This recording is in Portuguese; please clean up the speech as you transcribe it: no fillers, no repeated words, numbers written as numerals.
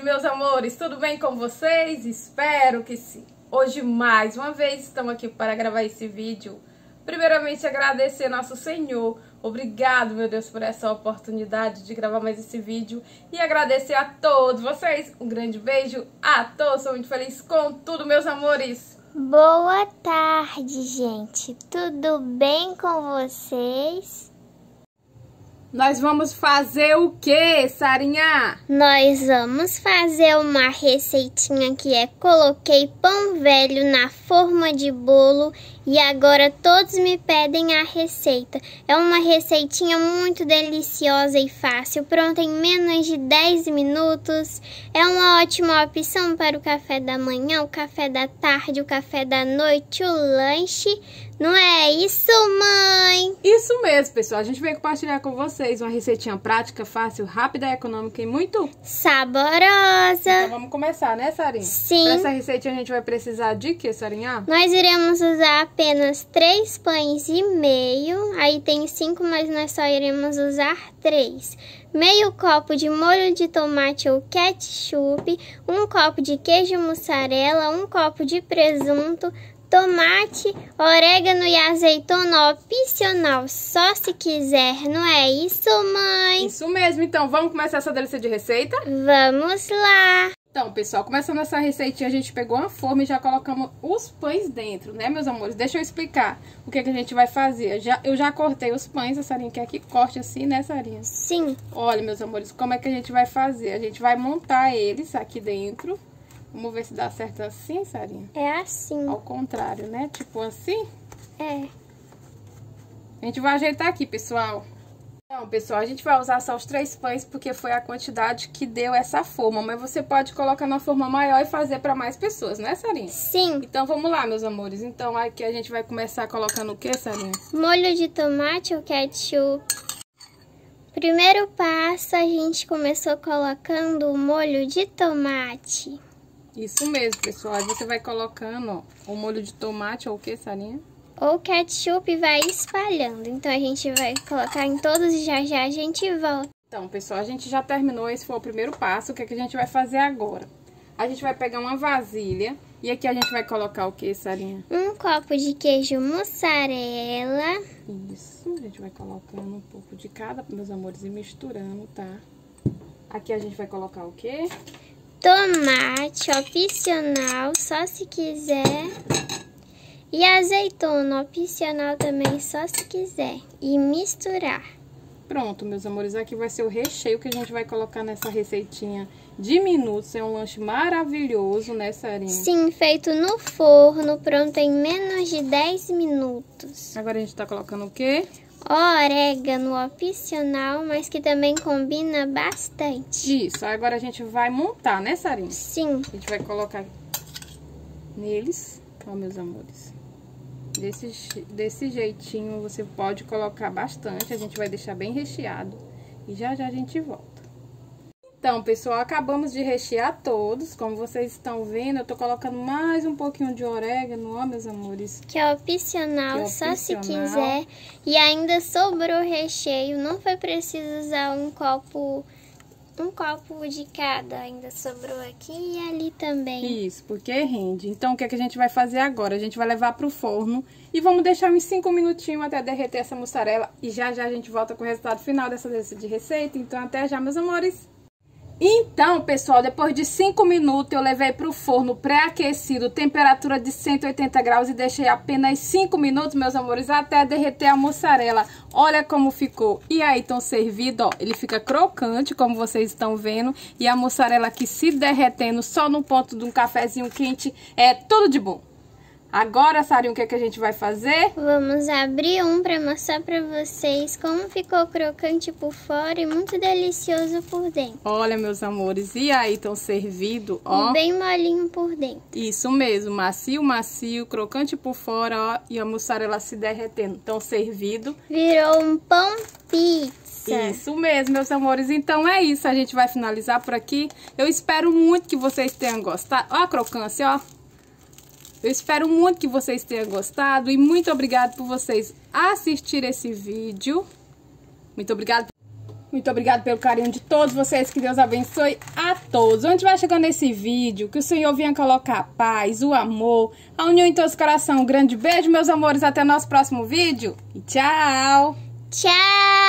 meus amores, tudo bem com vocês? Espero que sim. Hoje, mais uma vez, estamos aqui para gravar esse vídeo. Primeiramente, agradecer nosso Senhor. Obrigado, meu Deus, por essa oportunidade de gravar mais esse vídeo. E agradecer a todos vocês. Um grande beijo a todos. Sou muito feliz com tudo, meus amores. Boa tarde, gente. Tudo bem com vocês? Nós vamos fazer o que, Sarinha? Nós vamos fazer uma receitinha que coloquei pão velho na forma de bolo e agora todos me pedem a receita. É uma receitinha muito deliciosa e fácil, pronta em menos de 10 minutos. É uma ótima opção para o café da manhã, o café da tarde, o café da noite, o lanche. Não é isso, mãe? Isso mesmo, pessoal. A gente veio compartilhar com vocês uma receitinha prática, fácil, rápida, econômica e muito saborosa. Então vamos começar, né, Sarinha? Sim. Para essa receitinha a gente vai precisar de quê, Sarinha? Nós iremos usar apenas 3 pães e meio. Aí tem 5, mas nós só iremos usar 3. Meio copo de molho de tomate ou ketchup, 1 copo de queijo mussarela, 1 copo de presunto, tomate, orégano e azeitona opcional, só se quiser, não é isso, mãe? Isso mesmo, então vamos começar essa delícia de receita? Vamos lá! Então, pessoal, começando essa receitinha, a gente pegou uma forma e já colocamos os pães dentro, né, meus amores? Deixa eu explicar o que a gente vai fazer. Eu já cortei os pães, a Sarinha quer que corte assim, né, Sarinha? Sim. Olha, meus amores, como é que a gente vai fazer? A gente vai montar eles aqui dentro. Vamos ver se dá certo assim, Sarinha? É assim. Ao contrário, né? Tipo assim? É. A gente vai ajeitar aqui, pessoal. Então, pessoal, a gente vai usar só os 3 pães porque foi a quantidade que deu essa forma. Mas você pode colocar numa forma maior e fazer para mais pessoas, né, Sarinha? Sim. Então, vamos lá, meus amores. Então, aqui a gente vai começar colocando o que, Sarinha? Molho de tomate ou ketchup. Primeiro passo, a gente começou colocando o molho de tomate. Isso mesmo, pessoal. Aí você vai colocando, ó, o molho de tomate ou o que, Sarinha? Ou ketchup e vai espalhando. Então, a gente vai colocar em todos e já já a gente volta. Então, pessoal, a gente já terminou. Esse foi o primeiro passo. O que é que a gente vai fazer agora? A gente vai pegar uma vasilha e aqui a gente vai colocar o que, Sarinha? 1 copo de queijo mussarela. Isso, a gente vai colocando um pouco de cada, meus amores, e misturando, tá? Aqui a gente vai colocar o quê? Tomate opcional, só se quiser. E azeitona opcional também, só se quiser. E misturar. Pronto, meus amores, aqui vai ser o recheio que a gente vai colocar nessa receitinha de minutos. É um lanche maravilhoso, né, Sarinha? Sim, feito no forno, pronto em menos de 10 minutos. Agora a gente tá colocando o quê? Orégano opcional, mas que também combina bastante. Isso, agora a gente vai montar, né, Sarinha? Sim. A gente vai colocar neles, ó, meus amores. Desse jeitinho você pode colocar bastante, a gente vai deixar bem recheado. E já já a gente volta. Então, pessoal, acabamos de rechear todos. Como vocês estão vendo, eu tô colocando mais um pouquinho de orégano, ó, meus amores. Que é opcional, só se quiser. E ainda sobrou recheio, não foi preciso usar um copo de cada. Ainda sobrou aqui e ali também. Isso, porque rende. Então, o que é que a gente vai fazer agora? A gente vai levar pro forno e vamos deixar uns 5 minutinhos até derreter essa mussarela. E já já a gente volta com o resultado final dessa receita. Então, até já, meus amores. Então, pessoal, depois de 5 minutos eu levei para o forno pré-aquecido, temperatura de 180 graus e deixei apenas 5 minutos, meus amores, até derreter a mussarela. Olha como ficou. E aí, estão servido, ó, ele fica crocante, como vocês estão vendo, e a mussarela aqui se derretendo só no ponto de um cafezinho quente, é tudo de bom. Agora, Sarinha, o que é que a gente vai fazer? Vamos abrir um para mostrar para vocês como ficou crocante por fora e muito delicioso por dentro. Olha, meus amores, e aí, estão servido, ó. Bem molinho por dentro. Isso mesmo, macio, macio, crocante por fora, ó, e a mussarela se derretendo. Estão servido. Virou um pão pizza. Isso mesmo, meus amores. Então é isso, a gente vai finalizar por aqui. Eu espero muito que vocês tenham gostado. Ó a crocância, ó. Eu espero muito que vocês tenham gostado e muito obrigado por vocês assistirem esse vídeo. Muito obrigada. Muito obrigada pelo carinho de todos vocês, que Deus abençoe a todos. Onde vai chegando esse vídeo, que o Senhor venha colocar a paz, o amor, a união em todos os corações. Um grande beijo, meus amores, até o nosso próximo vídeo e tchau! Tchau!